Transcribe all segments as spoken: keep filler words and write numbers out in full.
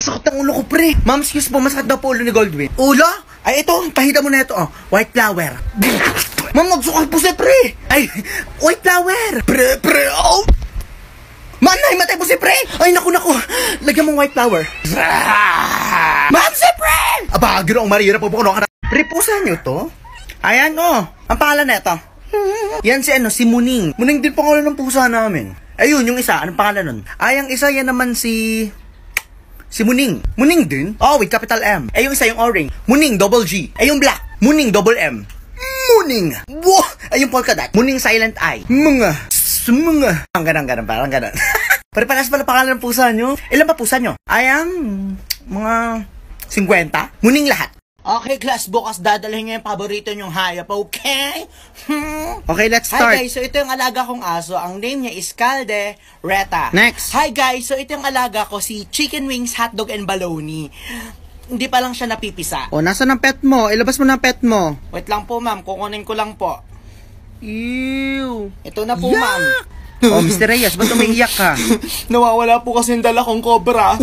Sakit ang ulo ko, pre. Ma'am, excuse po, masakit daw po ulo ni Goldwyn. Ulo? Ay, ito, pahida mo na ito, oh. White flower. Ma'am, magsukal po siya, pre. Ay, white flower. Pre, pre, oh. Man, nahimatay po si pre. Ay, naku, naku. Lagyan mong white flower. Ma'am, si pre. Aba, ginoong Maria po po ko. Pre, pusa nyo to? Ayan, oh. Ang pangalan na ito. Yan si ano, si Muning. Muning din pangalan ng pusa namin. Ayun, yung isa, anong pangalan nun? Ay, ang isa, yan naman si... Si Muning. Muning din? Oh, with capital M. Ay, yung isa, yung orange. Muning, double G. Ay, yung black. Muning, double M. Muning. Wow! Ay, yung polka dot. Muning, silent I. Mga. Mga. Ang ganang, ganang, parang ganang. Pare-paras pala pangalan ng pusa nyo. Ilan pa pusa nyo? Ay, ang... Mga... fifty? Muning lahat. Okay, class, bukas dadalhin nyo yung paborito nyong hayop, okay? Hmm? Okay, let's start. Hi guys, so ito yung alaga kong aso. Ang name niya is Calde Reta. Next. Hi guys, so ito yung alaga ko, si Chicken Wings, Hotdog, and Baloney. Hindi pa lang siya napipisa. O, nasa ng pet mo? Ilabas mo na pet mo. Wait lang po, ma'am. Kukunin ko lang po. Ew. Ito na po, ma'am. Oh, Mister Reyes, ba't umiiyak ka? Nawawala po kasi yung dala kong cobra.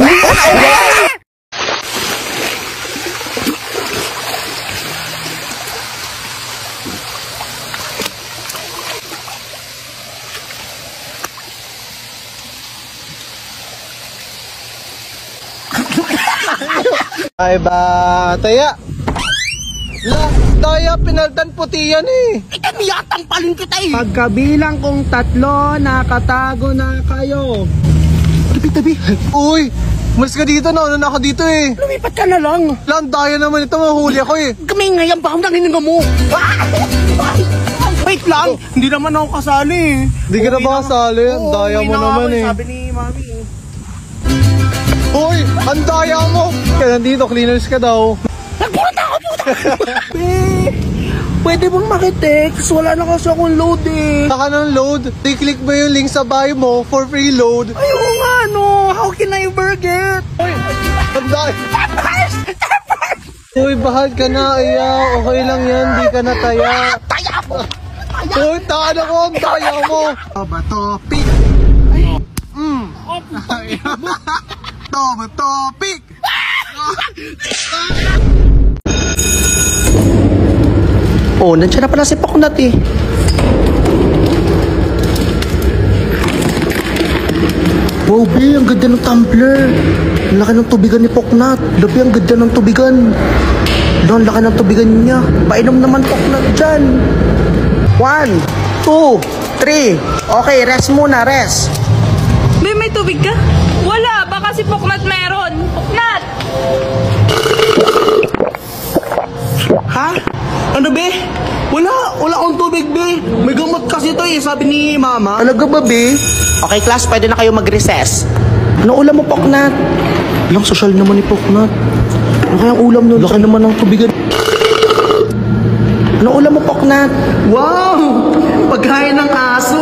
Ay ba, taya? La, taya, pinaltan puti yan eh. Eh, kami yatang paling kita eh. Pagkabilang kong tatlo, nakatago na kayo. Tabi, tabi. Uy, umalis ka dito, nauna na ako dito eh. Lumipat ka na lang. Lang, taya naman ito, mahuli ako eh. Kami ngayon, baka nanginig mo. Wait lang, hindi naman ako kasali eh. Hindi ka na ba kasali? Ang daya mo naman eh. Sabi ni mami. Uy, ang daya mo. Kaya nandito, cleaners ka daw. Nagpunta ako, puta. Pwede bang makitext? Wala na kasi akong load eh. Saka ng load, i-click mo yung link sa bio mo for free load. Ayaw nga no, how can I forget? Uy, ang daya. Uy, bahal ka na, iya. Okay lang yan, di ka na taya. Taya mo. Uy, taan ako, ang daya mo. Aba topic. Mm. Aba topic. Oh, nandiyan na pala si Poknat eh. Wow, be, ang ganda ng tumbler. Ang laki ng tubigan ni Poknat. Labi, ang ganda ng tubigan. Ang laki ng tubigan niya. Painom naman Poknat dyan. One, two, three. Okay, rest muna, rest. Be, may tubig ka? Wala, baka si Poknat meron. Poknat! Ha? Ano, be? Wala, wala akong tubig, be. May gamot kasi to eh, sabi ni mama. Talaga ba, be? Okay, class, pwede na kayo mag-recess. Ano ulam mo, Poknat? Ilang social naman ni Poknat. Ano kayang ulam nun? Laki naman ng tubigan. Ano ulam mo, Poknat? Wow! Pagkain ng aso.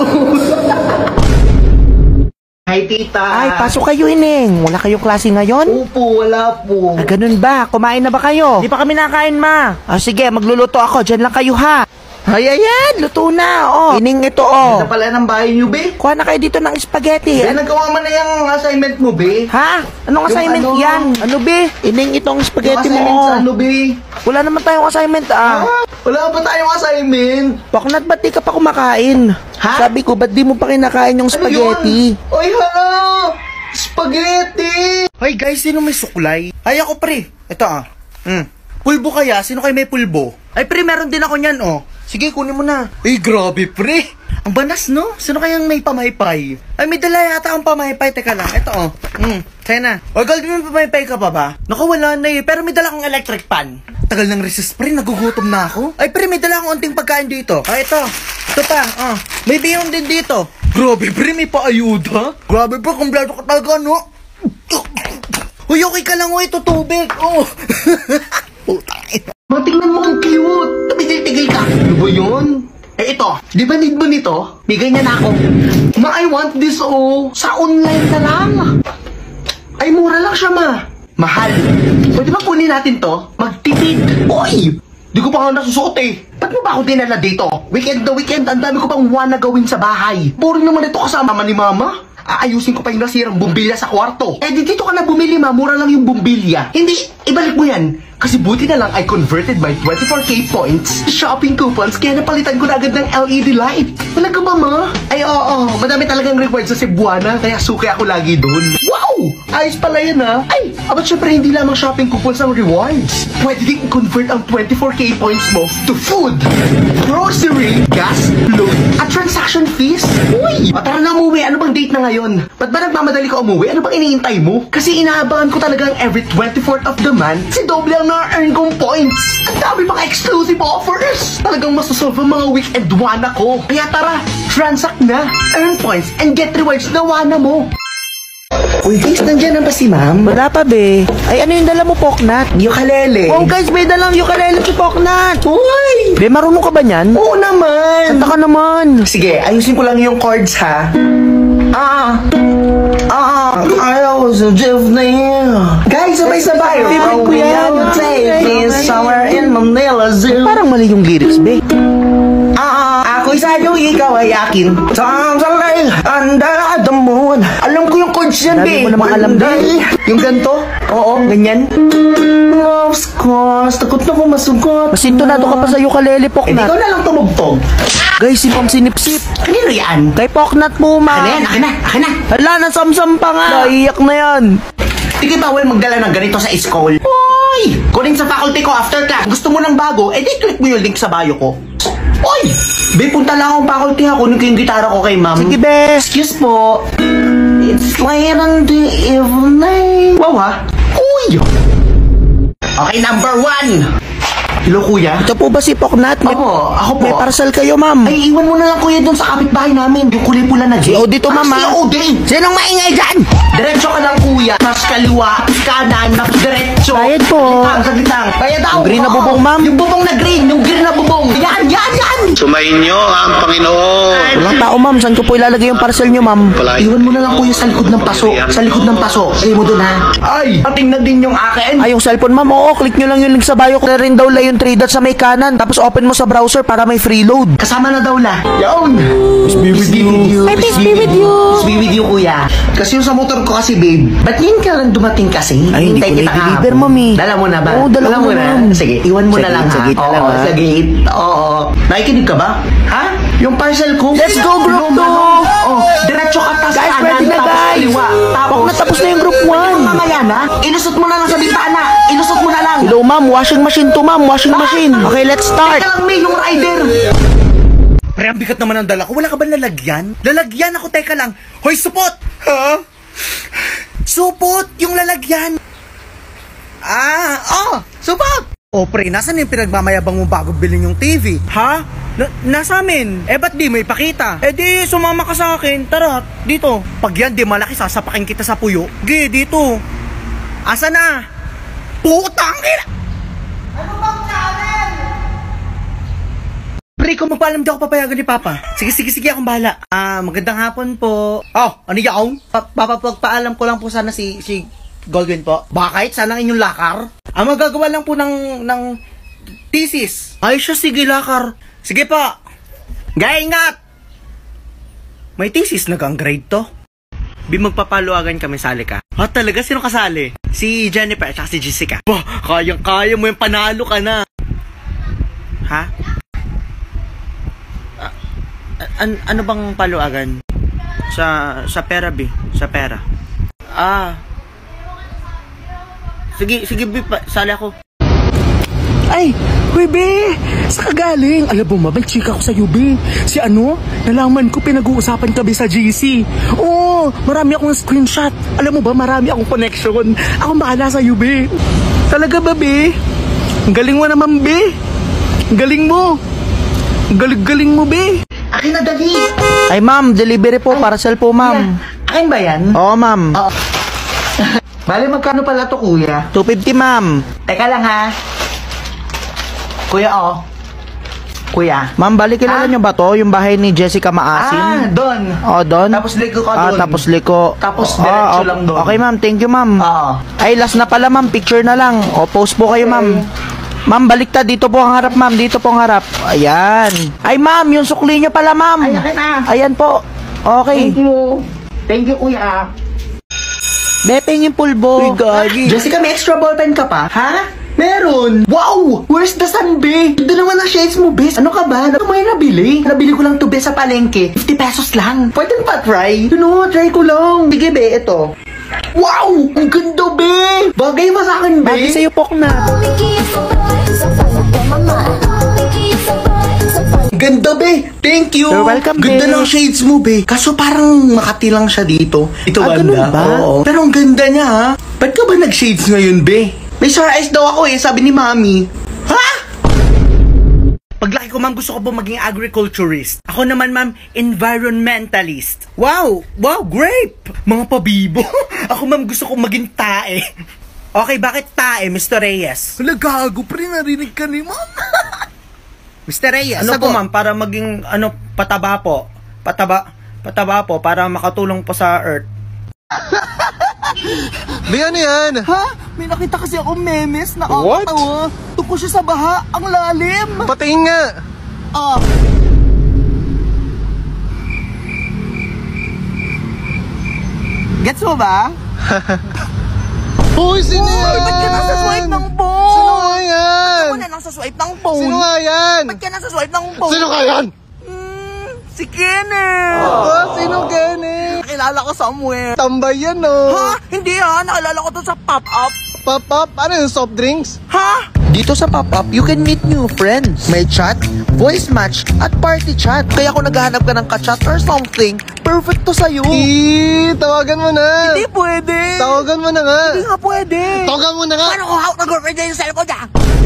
Hi, tita. Ay, pasok kayo, Ineng. Wala kayong klase ngayon? Opo, wala po. Ah, ganun ba? Kumain na ba kayo? Di pa kami nakain, ma. Ah, sige, magluluto ako. Diyan lang kayo, ha? Ay, ayan. Luto na. Oh, Ineng ito, oh. Ito pala ng bahay niyo, be. Kuha na kayo dito ng spaghetti. Be, nagawa mo na yung assignment mo, be. Ha? Anong assignment ano? yan? Ano, be? Ineng itong spaghetti Yung mo, assignment oh. sa ano, be? Wala naman tayong assignment, ah. Ah, wala ba tayong assignment? Poknat, ba't di ka pa kumakain? Ha? Sabi ko, ba't di mo pa kinakain yung spaghetti? Ano yun? Oy, hala! Spaghetti! Hoy guys, sino may suklay? Ay, ako pre. Ito ah. Hmm. Pulbo kaya? Sino kayo may pulbo? Ay pre, meron din ako niyan oh. Sige, kunin mo na. Ay, grabe pre. Ang banas no? Sino kayang may pamaypay? Ay, may dala yata ang pamaypay. Teka lang, ito oh. Hmm, kaya na. O, Gold, may pamaypay ka pa ba? Naku, wala na eh. Pero may dala akong electric pan. Tagal ng recess pre, nagugutom na ako. Ay pre, may dala akong unting pagkain dito. Ay, ito. Ito pa, oh. May bihon din dito. Grabe pre, may paayuda. Grabe pre, kumpleto ka talaga, no? Uy, okay ka lang, oh. Ito tubig. Oh. Putang ina. Matingnan mo ang cute. Tumigil-tigil ka. Ano ba yun? Eh ito, di ba need mo nito? May ganyan ako. Ma, I want this oh. Sa online na lang. Ay, mura lang siya, ma. Mahal. Pwede ba kunin natin to? Magtipid. Uy! Di ko pa nga nasusuot eh. Ba't mo ba ako dinala dito? Weekend na weekend, ang dami ko pang one na gawin sa bahay. Boring naman ito kasama ni mama. Aayusin ko pa yung nasirang bumbilya sa kwarto. Eh di dito ka na bumili ma, mura lang yung bumbilya. Hindi, ibalik mo yan. Kasi buti na lang I converted my twenty-four K points shopping coupons kaya napalitan ko na agad ng L E D light. Talaga ba ma? Ay oo, madami talagang rewards sa Cebuana kaya suki ako lagi doon. Wow! Ayos pala yan ha. Ay, abat syempre hindi lamang shopping coupons ang rewards. Pwede din i-convert ang twenty-four K points mo to food, grocery, gas, load, at transaction fees. Uy! O tara na umuwi, ano bang date na ngayon? Ba't ba nagmamadali ka umuwi? Ano bang iniintay mo? Kasi inaabangan ko talagang every twenty-fourth of the month si doble ang na-earn kong points. Ang dami mga exclusive offers. Talagang masasolve ang mga weekend wana ko. Kaya tara, transact na, earn points, and get rewards na wana mo. Uy guys, nandiyan na ba si ma'am? Wala pa, be. Ay, ano yung dala mo, Poknat? Ukulele. Oh, guys, may dalang ukulele si Poknat. Uy! Be, marunong ka ba niyan? Oo naman. Kanta ka naman. Sige, ayusin ko lang yung chords ha. Ah, ah, I was a drifting. Guys, sabay-sabay. Favorite ko yan. Take me somewhere in Manila Zoo. Parang mali yung lyrics, be. Ah, ako'y sa'yo, ikaw ay akin. Something under the moon. Alam ko yung chords yan, Dami be. mo namang alam, be. Yung ganito? Oo, ganyan. Love's course, takot na ko masugot. Masintonado ka pa sa ukulele, Eh, di ko Poknat. na lang tumugtog. Guys, si Ma'am sinipsip. Kanino yan? Kay Poknat mo, Ano ma. yan? Akin na, akin na. Hala, nasamsam pa nga. Naiyak na yan. Hindi bawal magdala ng ganito sa school. Uy! Kunin sa faculty ko after class. Gusto mo ng bago, eh di click mo yung link sa bio ko. Uy! Be, punta lang akong faculty ha. Kunin ko yung gitara ko kay ma'am. Sige, be. Excuse po. It's late in the evening. Wow ha? Uy! Okay, number one. Hello, kuya. Ito po ba si Poknat? May, Opo, ako po. may parcel kayo, ma'am. Ay, iwan mo na lang kuya doon sa kapitbahay namin. Yung kulay pula na Si Odie to, ma'am, Si ha? Odie. Sinong maingay dyan? Diretso ka lang kuya. Mas kaliwa, mas kanan, mas diretso. Bayad po. Sagitang, sagitang. Bayad daw. Yung green na Oo. bubong, ma'am? Yung bubong na green, yung green na bubong. Yan, yan, yan. Sumainyo ang Panginoon. Walang tao, ma'am. Saan ko po ilalagay yung parcel nyo, ma'am? Palagi. Iwan mo na lang kuya sa likod ng paso. Sa likod ng paso. Ay mo doon ha. Ay, pating na din yung akin. Ay, yung cellphone, ma'am. Oo, click nyo lang yung link sa bio ko. Na rin daw lang yung three dots sa may kanan. Tapos open mo sa browser para may free load. Kasama na daw la. Yaon. Peace be with you. Ay, peace be with you. Peace be with you, kuya. Kasi yung sa motor ko kasi, babe. Ba't yun ka lang dumating kasi? Ay, hindi Hintay ko kita na-deliver, kahapon. ma'am, eh. Dala mo na ba? Oo, dala ko mo na, na. ma'am. Sige, iwan mo Sa na lang gate, ha. sa gate na lang, Oo, ha? sa gate. Oo. Nakikinig ka ba? Ha? Yung parcel ko? Let's go, group Yung two. ano? Oh, diretso ka tas Guys, kanan, ready na, tapos guys. kaliwa. Tapos, Pag natapos na yung group one. Mamaya na. Ilusot mo na lang sa bintana. Ilusot mo na lang. Hello, ma'am. Washing machine to, ma'am. Washing machine. Okay, let's start. Teka lang, may yung rider. Pre, ang bigat naman ang dala ko. Wala ka ba lalagyan? Lalagyan ako, teka lang. Hoy, supot! Ha? Supot! Yung lalagyan! Ah, oh! Supot! Oh, pre, nasan yung pinagmamayabang mo bago bilhin yung T V? Ha? Na- nasa amin. Eh, ba't di mo ipakita? Eh, di, sumama ka sa akin. Tara, dito. Pag yan, di malaki, sasapakin kita sa puyo. Gi, dito. Asa na? Putang ina! Pre, kung magpaalam di ako papayagan ni Papa. Sige, sige, sige, akong bahala. Ah, magandang hapon po. Oh, ano yaon? Pa Papapagpaalam ko lang po sana si, si Goldwyn po. Bakit? Sana inyong lakar? Ah, magagawa lang po ng, ng thesis. Ay, siya, sige, lakar. Sige po. Gaya, ingat! May thesis na gang grade to. Bi, magpapaluagan kami, sali ka. Ah, talaga? Sino kasali? Si Jennifer at si Jessica. Bah, kayang-kaya mo yung panalo ka na. Ha? An ano bang paluagan? Sa sa pera, bi, sa pera. Ah. Sige, sige, bi, pa, sali ako. Ay, huy, be. Sa kagaling. Alam mo, mabay chika ko sa U B. Si ano? Nalaman ko pinag-uusapan kami sa G C. Oo, marami akong screenshot. Alam mo ba, marami akong connection. Ako bahala sa U B. Talaga ba, be? Ang galing mo naman, be. Ang galing mo. Ang galing-galing mo, be. Akin na dali. Ay, ma'am, delivery po, parcel po, ma'am. Akin ba yan? Oo, ma'am. Oo. Bale, magkano pala to, kuya? two fifty, ma'am. Teka lang, ha? Kuya, oh. Kuya. Ma'am, balik Ah? kilala nyo ba to? Yung bahay ni Jessica Ah, Maasim? doon. Oh, doon? Tapos liko ka Ah, doon. tapos liko. Tapos Ah, diretso okay. lang doon. Okay, ma'am. Thank you, ma'am. Oo. Ay, last na pala, ma'am. Picture na lang. O, post po kayo, ma'am. Ma'am, baliktad. Dito po ang harap, ma'am. Dito po ang harap. Ayan. Ay, ma'am, yung sukli nyo pala, ma'am. Ay, akin na. Ayan po. Okay. Thank you. Thank you, kuya. Bepeng yung pulbo. Uy, gagi. Jessica, may extra ballpen ka pa? Ha? Meron! Wow! Where's the sun, be? Ito naman ang shades mo, bes. Ano ka ba? Ano mo yung nabili? Nabili ko lang to, be, sa palengke. fifty pesos lang. Pwede pa try? Ano, try ko lang. Sige, be, ito. Wow! Ang ganda, be! Bagay ba sa akin, be? Bagay sa'yo, Poknat. Ganda, be! Thank you! You're welcome, Ganda be. ng shades mo, be. Kaso parang makati lang siya dito. Ito Ah, banda. ganun ba? Oo. Pero ang ganda niya, ha? Ba't ka ba nag-shades ngayon, be? May sore eyes daw ako eh, sabi ni Mami. Ha? Paglaki ko, ma'am, gusto ko po maging agriculturist. Ako naman, ma'am, environmentalist. Wow! Wow, grape! Mga pabibo. Ako, ma'am, gusto ko maging tae. Okay, bakit tae, Mister Reyes? Wala, gago, pre, narinig ka ni ma'am. Mister Reyes, Ano ano po? po, ma'am, para maging, ano, pataba po. Pataba, pataba po, para makatulong po sa Earth. May ano yan? Ha? May nakita kasi ako memes na What? nakakatawa. Tungkol siya sa baha. Ang lalim. Patingin nga. Ah. Gets mo ba? Uy, sino Uy, yan? ba't ka nasa swipe ng phone? Sino nga yan? Ba't ka nasa swipe ng phone? Sino nga yan? Ba't ka nasa swipe ng phone? Sino nga yan? Hmm, si Kenneth. Oh, sino Kenny? Nakilala ko somewhere. Tambay yan, no? Ha? Hindi ha. Nakilala ko to sa pop-up. Pop-up? Ano yung soft drinks? Ha? Dito sa pop-up, you can meet new friends. May chat, voice match, at party chat. Kaya kung naghahanap ka ng ka-chat or something, perfect to sa'yo. Eh, tawagan mo na. Hindi pwede. Tawagan mo na nga. Hindi nga pwede. Tawagan mo na nga. Paano ko hawak na girlfriend niya yung cellphone niya?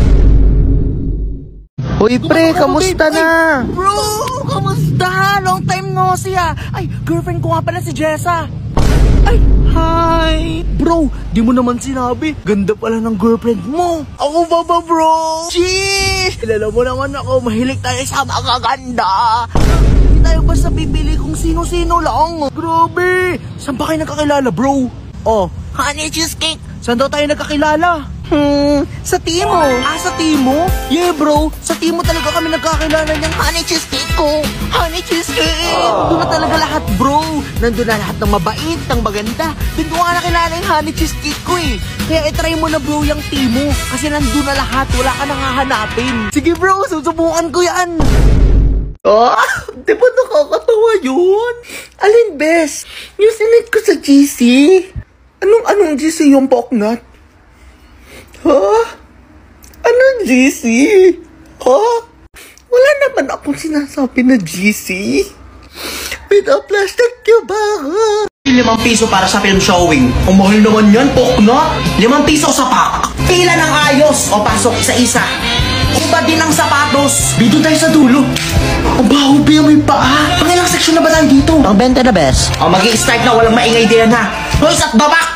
Hoy pre, kamusta na? Ay, bro, kamusta? Long time no see ah. Ay, girlfriend ko nga pala si Jessa. Ay, hi. Bro, di mo naman sinabi. Ganda pala ng girlfriend mo. Ako ba ba, bro? Jeez! Kilala mo naman ako. Mahilig tayo sa mga ganda. Hindi tayo basta pipili kung sino-sino lang. Grabe. Saan ba kayo nagkakilala, bro? Oh, honey cheesecake. Saan daw tayo nagkakilala? Hmm, sa Timo. Ah, sa Timo? Yeah, bro. Sa Timo talaga kami nagkakilala niyang honey cheesecake ko. Honey cheesecake. Doon na talaga lahat, bro. Nandun na lahat ng mabait, ng maganda. Doon ko nga nakilala yung honey cheesecake ko eh. Kaya itry mo na, bro, yung Timo. Kasi nandun na lahat. Wala ka nang hahanapin. Sige, bro. Susubukan ko yan. Oh, di ba nakakatawa yun? Alin, bes? Yung sinit ko sa G C? Anong-anong G C yung Poknat? Ha? Anong G C? Ha? Wala naman akong sinasabi na G C. Pinaplastic niyo ba? Limang piso para sa film showing. Ang mahal naman yan, Poknot. Limang piso sa pack. Pila ng ayos o pasok isa-isa. Iba din ang sapatos. Dito tayo sa dulo. Ang baho, Bea, may paa. Pangilang section na ba tayo dito? Ang benta na best. O, mag-i-start na, walang maingay din ha. Hoy, at babak!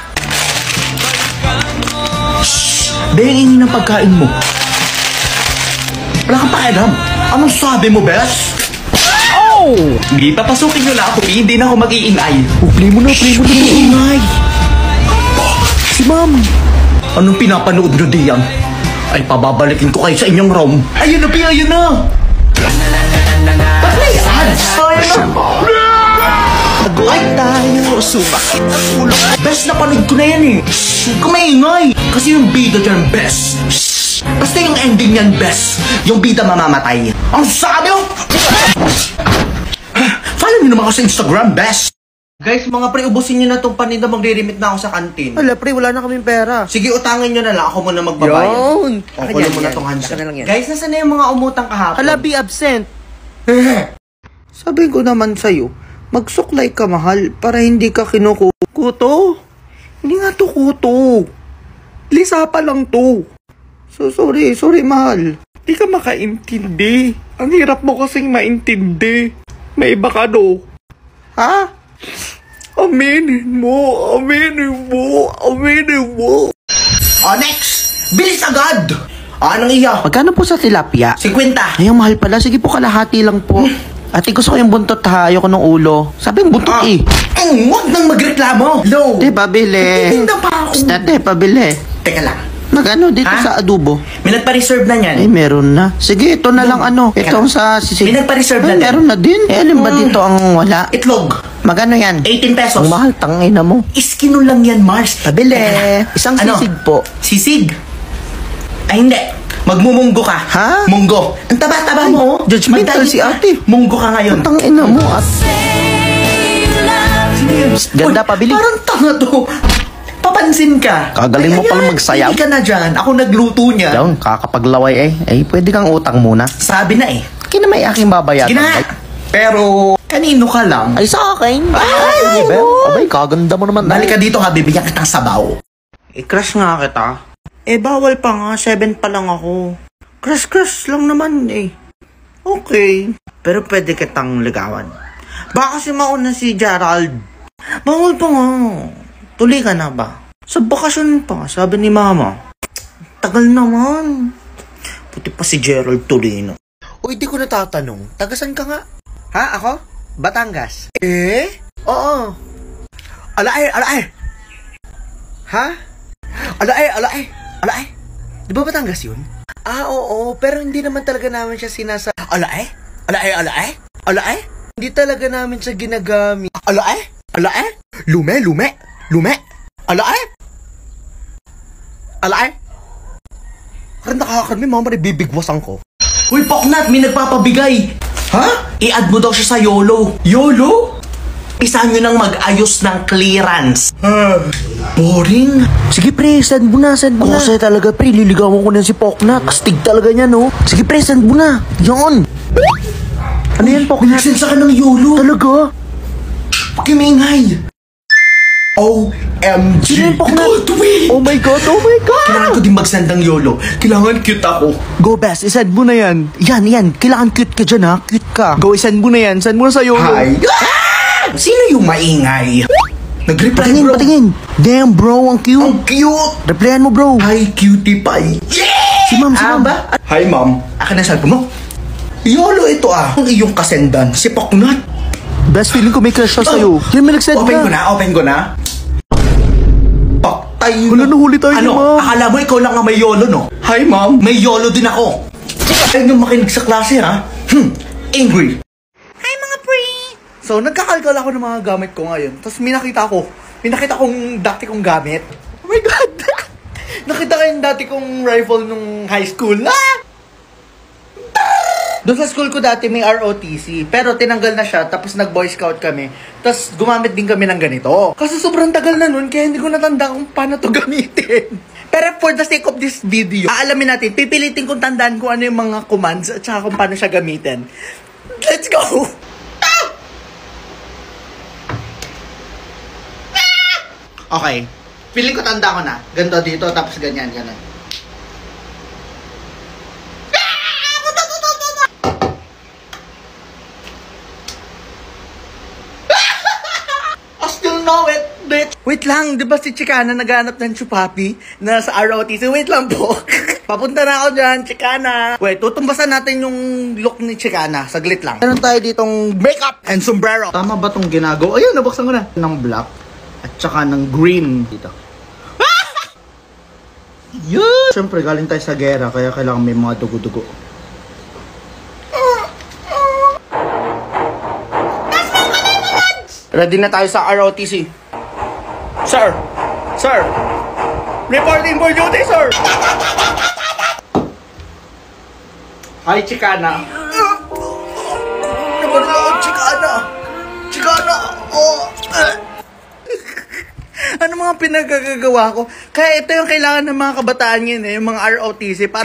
Shhh! Bea, ingin ng pagkain mo. Wala kang pakialam. Anong sabi mo, Bes? Oh! Hindi, papasukin nyo na ako, eh. Hindi na ako mag-iingay. Oh, play mo na, play mo na. Ingay! Si ma'am. Anong pinapanood nyo diyan? Ay, pababalikin ko kayo sa inyong room. Ayun na, Bea, ayun na! Ba't may ads? Ayun na! Ay tayo, sumakit ang ulo. Best na panood ko na yan eh. Shhh, huwag ka maingay. Kasi yung bida dyan, best. Shhh, basta yung ending yan, best. Yung bida mamamatay. Ang sabi mo! Follow nyo naman ako sa Instagram, best. Guys, mga pre, ubusin nyo na itong paninda. Magre-remit na ako sa kantin. Wala pre, wala na kaming pera. Sige, utangin nyo na lang. Ako muna magbabayad. Yun. O, kulo mo na itong handset. Saka na lang yan. Guys, nasa na yung mga umutang kahapon? Hala, be absent. Sabi ko naman sa'yo, magsuklay ka mahal para hindi ka kinuku... Kuto? Hindi nga to kuto. Lisa pa lang to. So sorry, sorry mahal. Di ka makaintindi. Ang hirap mo kasing maintindi. May iba ka do. Ha? Aminin mo, aminin mo, aminin mo. O, next! Bilis agad! O, anong iya? Magkano po sa tilapia? Sikwenta. Ay, ang mahal pala. Sige po, kalahati lang po. Ate, gusto ko yung buntot ha. Ayoko ng ulo. Sabi yung buntot Ah, eh. eh, huwag nang magreklamo. Low. Te, pabili. Titinda pa ako. Basta, te, pabili. Teka lang. Magano dito Ha? sa adobo? May nagpa-reserve na Ay, niyan. meron na. Sige, ito na lang ano. Teka Itong lang. sa sisig. May nagpa-reserve na Ay, din. meron na din. Eh, alin ba dito ang wala? Itlog. Magkano yan? eighteen pesos. Ang mahal, tangina mo. Iskino lang yan, Mars. Pabili. Teka. Isang Ano? sisig po. Sisig? Ay, hindi. Magmumunggo ka. Ha? Munggo. Ang taba-taba mo. judgmental Magdayet si ka. ate. Munggo ka ngayon. Tangina mo. At ganda, Uy, pabili. Parang tanga to. Papansin ka. Kagaling mo Ay, pala ayan, magsayaw. Hindi ka na dyan. Ako nagluto niya. Yan, kakapaglaway eh. Eh, pwede kang utang muna. Sabi na eh. Kina may aking babayaran. Sige na. Ay, Pero, kanino ka lang? ay, sa akin. Ay, Ay, oo. abay, kaganda mo naman. Balik ka dito ha, bibigyan kitang sabaw. I-crush nga kita. Eh, bawal pa nga. Seven pa lang ako. Crush-crush lang naman eh. Okay. Pero pwede kitang ligawan. Baka kasi mauna si Gerald. Bawal pa nga. Tuloy ka na ba? Sa bakasyon pa, sabi ni mama. Tagal naman. Puti pa si Gerald Tolino. Uy, di ko natatanong. Tagasan ka nga? Ha, ako? Batangas. Eh? Oo. Alaay, alaay. Ha? Alaay, alaay. Alaay. Di ba Batangas yun? Ah, oo. Pero hindi naman talaga namin siya sinasa... Alaay? Alaay, alaay? Alaay? Hindi talaga namin siya ginagamit. Alaay? Alaay? Lume, lume. Lume. Alaay? Alaay? Karang nakakarami, mama, bibigwasan ko. Uy, Poknat, may nagpapabigay. Ha? I-add mo daw siya sa YOLO. YOLO? Isa nyo nang mag-ayos ng clearance. Boring. Sige pre, send mo na, send mo na. Kasi talaga pre, liligawan ko na si Poknat. Astig talaga niya, no? Sige pre, send mo na. Yan. Ano yan, Poknat? Nagsensa ka ng YOLO. Talaga? Pakimingay. O M G. Sino yung Poknat? Goldwing. Oh my God, oh my God. Kailangan ko din magsend ng YOLO. Kailangan cute ako. Go best, isend mo na yan. Yan, yan. Kailangan cute ka dyan, ha? Cute ka. Go, isend mo na yan. Send mo na sa YOLO. Hi. Ah! Sino yung maingay? Nag-reply, Patingin, bro. patingin. Damn, bro, ang cute. Ang cute. Replyan mo, bro. Hi, cutie pie. Yeah! Si ma'am, si Ah, ma'am. ba? Hi, ma'am. Akin na cellphone mo. YOLO ito ah. Ang iyong kasendan, si Poknat. Best feeling ko may crush siya sa'yo. Yan, may nag-send Open na. ko na, open ko na. Patay mo. Wala, nahuli tayo ni Ano? ma'am. Akala mo ikaw lang ang may YOLO, no? Hi, ma'am. May YOLO din ako. Ayaw nyo makinig sa klase, ha? Hmm. Angry. Hi mga pre! So, nagkakalkal ako ng mga gamit ko ngayon. Tapos may nakita ko. May nakita kong dati kong gamit. Oh my God! Nakita ko yung dati kong rifle nung high school. Ah! Doon sa school ko dati may R O T C. Pero tinanggal na siya. Tapos nag-boy scout kami. Tapos gumamit din kami ng ganito. Kasi sobrang tagal na nun. Kaya hindi ko natanda kung paano to gamitin. Pero for the sake of this video, aalamin natin. Pipilitin kong tandaan kung ano yung mga commands. At saka kung paano siya gamitin. Let's go! Okay. Feeling ko tanda ko na. Ganto dito, tapos ganyan, ganyan. I still know it, bitch! Wait lang, di ba si Chicana naghanap ng chupapi na sa R O T C? Wait lang po. Papunta na ako dyan, Chicana. Wait, tutumbasan natin yung look ni Chicana. Saglit lang. Meron tayo ditong makeup and sombrero. Tama ba tong ginagawa? Ayun, nabuksan ko na. Ng black at saka ng green dito. Yun! Siyempre, galing tayo sa gera, kaya kailangan may mga dugo-dugo. Ready na tayo sa R O T C. Sir! Sir! Reporting for duty, sir! Hi, Chicana. Naman ako, Chicana! Chicana! Oh! Ano mga pinagagagawa ko? Kaya ito yung kailangan ng mga kabataan yun eh, yung mga R O T C para...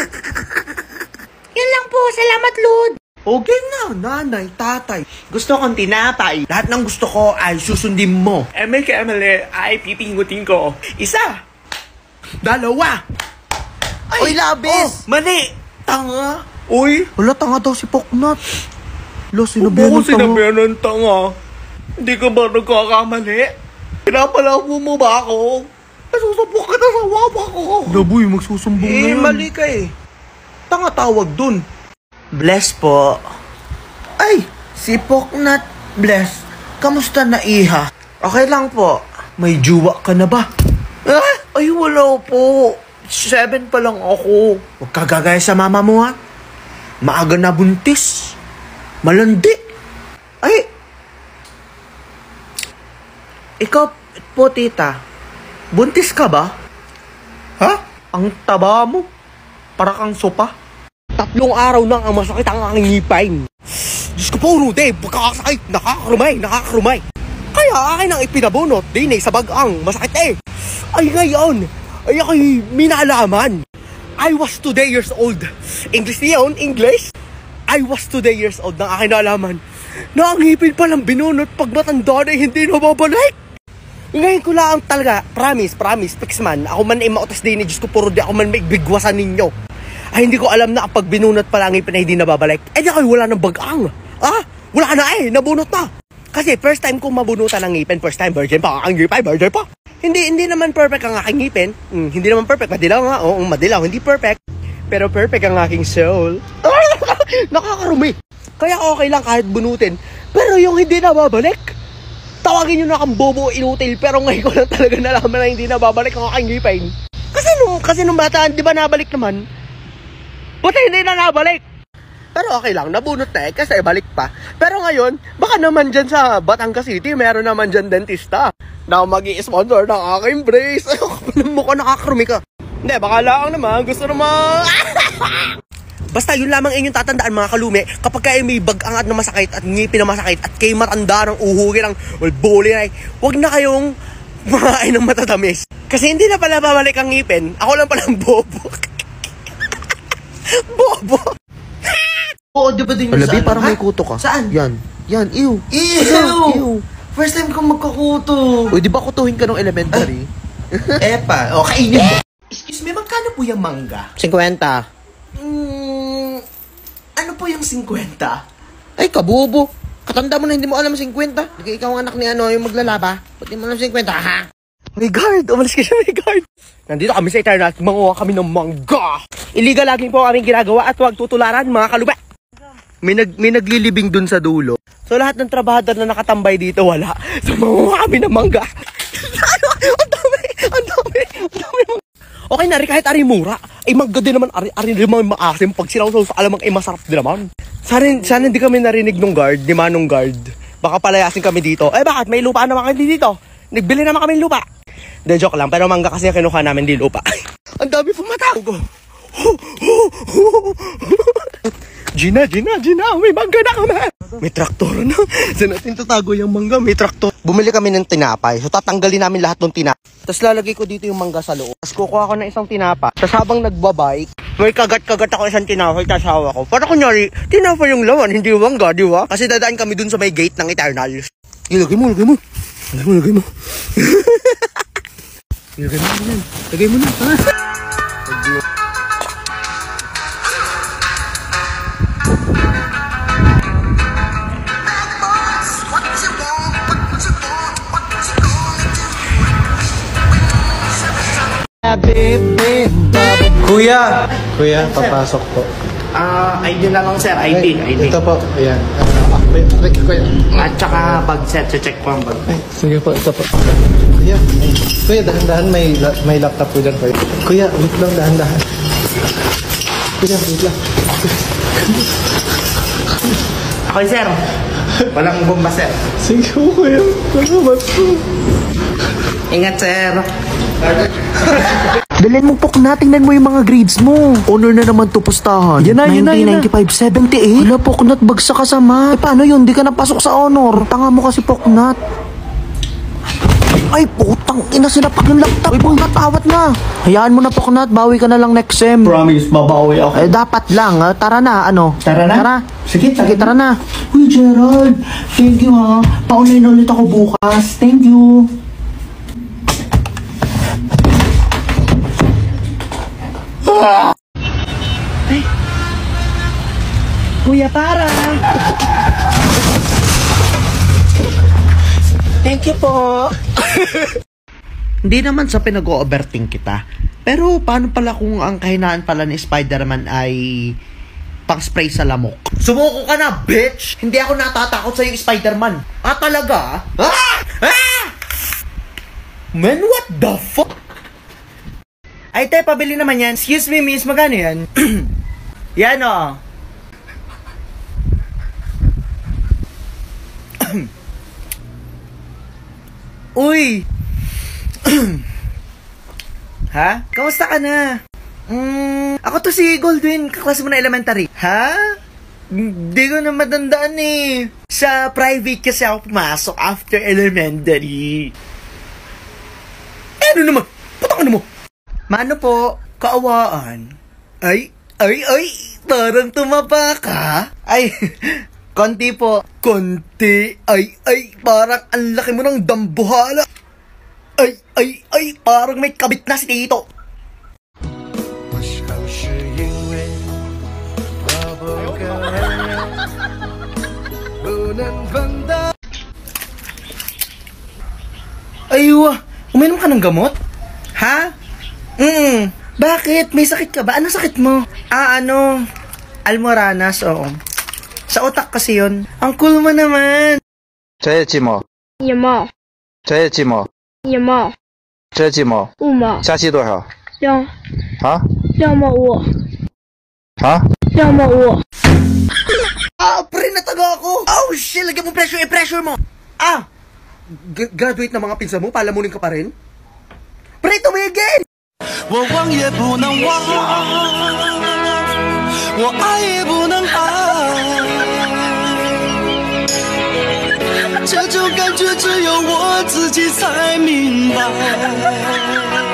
Yan lang po, salamat Lord! Okay na, nanay, tatay. Gusto kong tinapay. Lahat ng gusto ko ay susundin mo. M K M L A ay pipingutin ko. Isa! Dalawa! Ay, Uy, labis! Oh, mali! Tanga! Uy! Wala, tanga daw si Poknat. Lo, Huwag sinabihan mo ng tanga. sinabihan ng tanga. Hindi ka ba nagkakamali? Pinapalabo mo ba ako? Nasusubok ka na sa wawa ko. Laboy, magsusumbong na Eh, yan. mali ka eh. Tanga tawag dun. Bless po. Ay, si Poknat Bless. Kamusta na iha? Okay lang po. May juwa ka na ba? Ah, ay wala po. Seven pa lang ako. Huwag ka gagaya sa mama mo ha. Maaga na buntis. Malandi. Ay, Ikaw po, tita, buntis ka ba? Ha? Ang taba mo. Para kang sopa. Tatlong araw nang ang masakit ang aking ngipin. Diyos ko po, Rudy, pagkakasakit, nakakarumay, nakakarumay. Kaya akin ang ipinabunot din eh sa bagang masakit eh. Ay ngayon, ay ako'y minalaman. I was two years old. English niyon, English. I was two years old nang akin nalaman na ang ngipin palang binunot pag matanda na hindi na babalik. Ngayon ko lang talaga, promise, promise, fix man. Ako man ay mautas din ni Diyos ko, puro di ako man may bigwasan ninyo. Ay hindi ko alam na kapag binunot pala ang ngipin na hindi na babalik. Eh di ako wala ng bagang. Ah, wala na eh, nabunot na. Kasi first time kong mabunutan ng ngipin, first time virgin pa, ang ngipin, virgin pa. Hindi, hindi naman perfect ang aking ngipin. Hmm, hindi naman perfect, madilaw nga, oo, madilaw, hindi perfect. Pero perfect ang aking soul. Nakakarumi. Kaya okay lang kahit bunutin. Pero yung hindi na babalik, tawagin nyo na kang bobo inutil. Pero ngayon ko lang talaga nalaman na hindi na babalik ang aking ngipin. Kasi nung, kasi nung bata, di ba nabalik naman? Buti hindi na nabalik. Pero okay lang, nabunot na eh, kasi balik pa. Pero ngayon, baka naman dyan sa Batangas City, meron naman dyan dentista na mag-i-sponsor ng aking brace. Ay, mukha nakakrumi ka. Hindi, baka lang naman, gusto naman. Basta yun lamang inyong tatandaan mga kalume, kapag kayo may bagang na masakit at ngipin na masakit at kayo matanda ng uhugi ng bulbuli na, huwag na kayong makain ng matatamis. Kasi hindi na pala babalik ang ngipin, ako lang palang bobo. Bobo. Oo, di ba din yung Alabi, saan? parang Ha? may kuto ka. Saan? Yan. Yan, ew. Ew! First time kong magkakuto. Uy, di ba kutuhin ka nung elementary? Epa, o kainin mo. Excuse me, magkano po yung mangga? fifty. Mm, ano po yung fifty? Ay, kabubo. Katanda mo na hindi mo alam fifty. Hindi ikaw ang anak ni ano, yung maglalaba. Ba't di mo alam fifty, ha? May guard! Umalis ka siya, may guard! Nandito kami sa Eternal at manguha kami ng mangga! Illegal laging po aming ginagawa at huwag tutularan, mga kaluba! May, nag, may naglilibing dun sa dulo. So lahat ng trabahador na nakatambay dito, wala. So manguha kami ng mangga. Ano? Ang dami! Ang dami! Ang dami mangga! Okay na rin, kahit ari mura. Ay mangga din naman, ari, ari din naman maasim. Pag sinawsaw sa alamang ay masarap din naman. Sana, sana hindi kami narinig nung guard, di manong guard. Baka palayasin kami dito. Eh bakit? May lupa naman kami dito. Nagbili naman kami lupa. De joke lang, pero mangga kasi kinuha namin di lupa. Ang dami pumatawag ko. Gina, Gina, Gina, may mangga na kami. May traktor na. Saan natin tatago yung mangga? May traktor. Bumili kami ng tinapay. So tatanggalin namin lahat ng tinapay. Tapos lalagay ko dito yung mangga sa loob. Tapos kukuha ko ng isang tinapa. Tapos habang nagbabike, may kagat-kagat ako isang tinapay. Tapos hawa ko. Para kunyari, tinapay yung laman, hindi yung mangga, di ba? Kasi dadaan kami dun sa may gate ng Eternal. Ilagay mo, lagay mo. Lagay mo, lagay mo. Ilagay mo yan. Lagay mo na. Ha? Kuya! Kuya, papasok po. Ah, I D na lang sir. I D. I D. Ito po, ayan. Ah, kuya, kuya. At saka bag set. Check ko ang bag. Ay, sige po, ito po. Kuya, kuya, dahan-dahan may, la- may laptop po dyan. Kuya, kuya wait lang, dahan-dahan. Kuya, wait lang. Ako sir. Walang bomba sir. Sige po, kuya. Salamat po. Ingat sir. Dalhin mo Poknat, tingnan mo yung mga grades mo. Honor na naman to pustahan. Yan na, yan na, yan na. nineteen ninety-five, seventy-eight. Hala Poknat, bagsak ka sa math. Eh paano yun? Di ka napasok sa honor. Tanga mo kasi Poknat. Ay putang ina, sinapak yung laptop. Uy Poknat, awat na. Hayaan mo na Poknat, bawi ka na lang next sem. Promise, babawi ako. Eh dapat lang, ah. Tara na, ano? Tara na? Tara. Sige, tara Sige, tara na. Uy, Gerald, thank you ha. Paunayin na ulit ako bukas. Thank you. Ay. Kuya para. Thank you po. Hindi naman sa pinag-o-overthink kita. Pero paano pala kung ang kahinaan pala ni Spider-Man ay pang-spray sa lamok? Sumuko ka na, bitch! Hindi ako natatakot sa'yo, Spider-Man. Ah, talaga? Ah! Ah! Man, what the fuck? Ay, te, pabili naman yan. Excuse me, miss, magkano yan? Yan, o. Uy! Ha? Kamusta ka na? Mm, ako to si Goldwyn, kaklase mo na elementary. Ha? Hindi ko na matandaan eh. Sa private kasi ako pumasok after elementary. Eh, ano naman? Putang ano mo? Mano po? Kaawaan? Ay, ay, ay, parang tumaba ka? Ay, konti po. Konti? Ay, ay, parang ang laki mo ng dambuhala. Ay, ay, ay, parang may kabit na si Tito. Aywa, uminom ka ng gamot? Ha? Mm, bakit? May sakit ka ba? Anong sakit mo? Ah, ano? Almoranas, oo. Sa utak kasi yun. Ang cool mo naman. 这些鸡毛， 一毛， 这些鸡毛， 一毛， 这些鸡毛， 五毛， 加鸡多少？ 两啊两毛五， 啊！ 两毛五。 Ah, pre, nataga ako. Oh, shit, lagyan mo pressure, i-pressure mo. Ah, G- graduate na mga pinsan mo, palamunin ka pa rin? Pre, tumigil! 我忘也不能忘，我爱也不能爱，这种感觉只有我自己才明白。